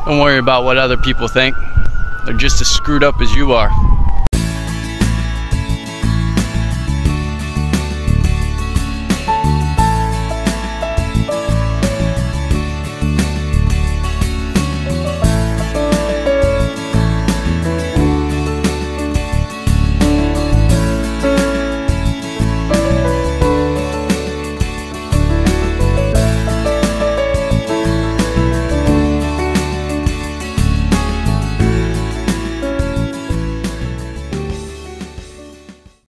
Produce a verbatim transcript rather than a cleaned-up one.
Don't worry about what other people think. They're just as screwed up as you are.